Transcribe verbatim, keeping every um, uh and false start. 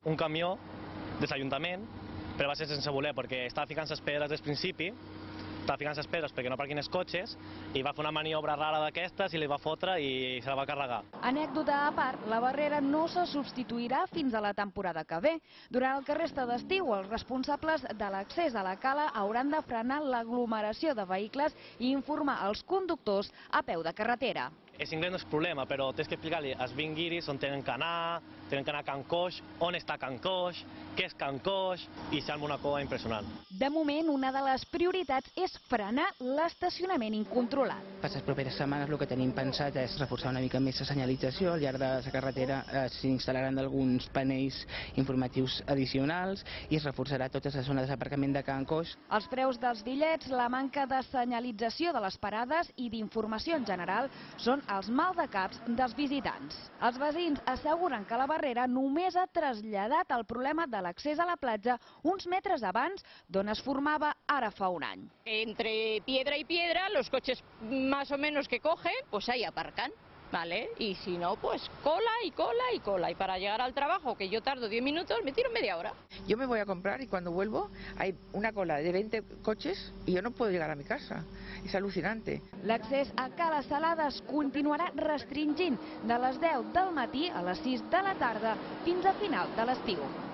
un camió de l'Ajuntament, però va ser sense voler, perquè estava ficant les pedres des principi, estava ficant les pedres perquè no parquin els cotxes, i va fer una maniobra rara d'aquestes i li va fotre i se la va carregar. Anècdota a part, la barrera no se substituirà fins a la temporada que ve. Durant el que resta d'estiu, els responsables de l'accés a la cala hauran de frenar l'aglomeració de vehicles i informar els conductors a peu de carretera. És inglès no és problema, però tens que explicar-li als vint guiris on tenen que anar, tenen que anar a Can Coix, on està Can Coix, què és Can Coix, i s'arma una cova impressionant. De moment, una de les prioritats és frenar l'estacionament incontrolat. Per les properes setmanes el que tenim pensat és reforçar una mica més la senyalització. Al llarg de la carretera s'instal·laran alguns panells informatius addicionals i es reforçarà tota la zona de desaparcament de Can Coix. Els preus dels bitllets, la manca de senyalització de les parades i d'informació en general són els maldecaps dels visitants. Els veïns asseguren que la barrera només ha traslladat el problema de l'accés a la platja uns metres abans d'on es formava ara fa un any. Entre piedra y piedra, los coches más o menos que cogen, pues ahí aparcan. ¿Vale? Y si no, pues cola y cola y cola. Y para llegar al trabajo, que yo tardo diez minutos, me tiro media hora. Yo me voy a comprar y cuando vuelvo hay una cola de veinte coches y yo no puedo llegar a mi casa. És al·lucinante. L'accés a Cala Salada es continuarà restringint de les deu del matí a les sis de la tarda fins a final de l'estiu.